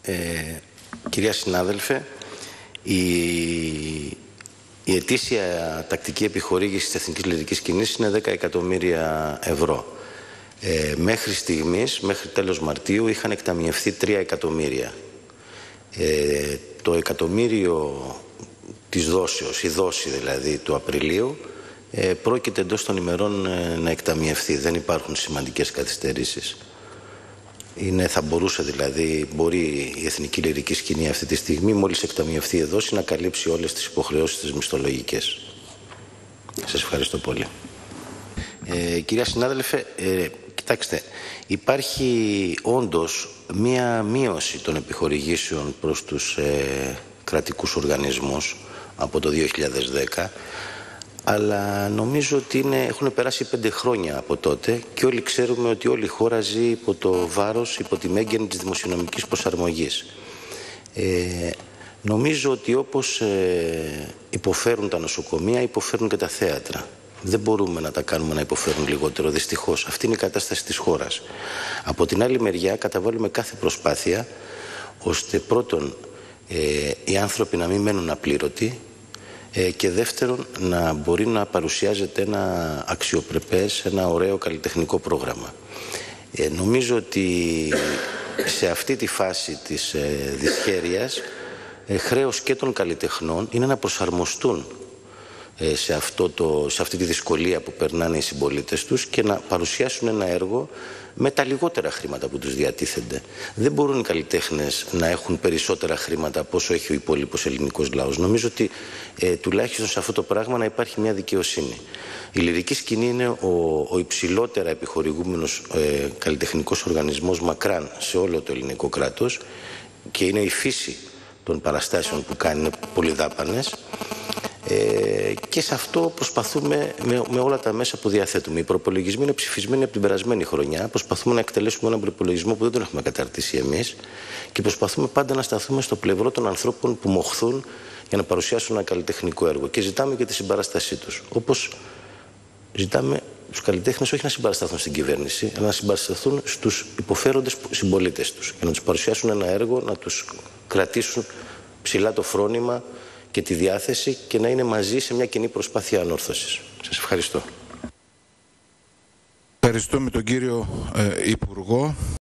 Κυρία συνάδελφε, η ετήσια τακτική επιχορήγηση της Εθνικής Λυρικής Σκηνής είναι 10 εκατομμύρια ευρώ. Μέχρι στιγμής, μέχρι τέλος Μαρτίου, είχαν εκταμιευθεί 3 εκατομμύρια. Το εκατομμύριο της δόσεως, η δόση δηλαδή του Απριλίου, πρόκειται εντός των ημερών να εκταμιευθεί. Δεν υπάρχουν σημαντικές καθυστερήσεις. Θα μπορούσε δηλαδή, μπορεί η Εθνική Λυρική Σκηνή αυτή τη στιγμή, μόλις εκταμιευθεί η δόση, να καλύψει όλες τις υποχρεώσεις της μισθολογικές. Σας ευχαριστώ πολύ. Κυρία συνάδελφε, κοιτάξτε, υπάρχει όντως μία μείωση των επιχορηγήσεων προς τους κρατικούς οργανισμούς από το 2010, αλλά νομίζω ότι έχουν περάσει 5 χρόνια από τότε και όλοι ξέρουμε ότι όλη η χώρα ζει υπό το βάρος, υπό τη μέγενη της δημοσιονομικής προσαρμογής. Νομίζω ότι όπως υποφέρουν τα νοσοκομεία, υποφέρουν και τα θέατρα. Δεν μπορούμε να τα κάνουμε να υποφέρουν λιγότερο, δυστυχώς. Αυτή είναι η κατάσταση της χώρας. Από την άλλη μεριά καταβάλουμε κάθε προσπάθεια ώστε πρώτον οι άνθρωποι να μην μένουν απλήρωτοι και δεύτερον να μπορεί να παρουσιάζεται ένα αξιοπρεπές, ένα ωραίο καλλιτεχνικό πρόγραμμα. Νομίζω ότι σε αυτή τη φάση της δυσχέρειας χρέος και των καλλιτεχνών είναι να προσαρμοστούν σε αυτή τη δυσκολία που περνάνε οι συμπολίτες τους και να παρουσιάσουν ένα έργο με τα λιγότερα χρήματα που τους διατίθενται. Δεν μπορούν οι καλλιτέχνες να έχουν περισσότερα χρήματα από όσο έχει ο υπόλοιπος ελληνικός λαός. Νομίζω ότι τουλάχιστον σε αυτό το πράγμα να υπάρχει μια δικαιοσύνη. Η Λυρική Σκηνή είναι ο υψηλότερα επιχορηγούμενος καλλιτεχνικός οργανισμός μακράν σε όλο το ελληνικό κράτος και είναι η φύση των παραστάσεων που κάνει, είναι πολυδάπανες. Και σε αυτό προσπαθούμε με όλα τα μέσα που διαθέτουμε. Οι προπολογισμοί είναι ψηφισμένοι από την περασμένη χρονιά. Προσπαθούμε να εκτελέσουμε έναν προπολογισμό που δεν τον έχουμε καταρτήσει εμείς και προσπαθούμε πάντα να σταθούμε στο πλευρό των ανθρώπων που μοχθούν για να παρουσιάσουν ένα καλλιτεχνικό έργο. Και ζητάμε και τη συμπαράστασή τους. Όπως ζητάμε τους καλλιτέχνες όχι να συμπαρασταθούν στην κυβέρνηση, αλλά να συμπαρασταθούν στους υποφέροντες συμπολίτες τους. Για να τους παρουσιάσουν ένα έργο, να τους κρατήσουν ψηλά το φρόνημα και τη διάθεση και να είναι μαζί σε μια κοινή προσπάθεια ανόρθωσης. Σας ευχαριστώ. Ευχαριστούμε τον κύριο Υπουργό.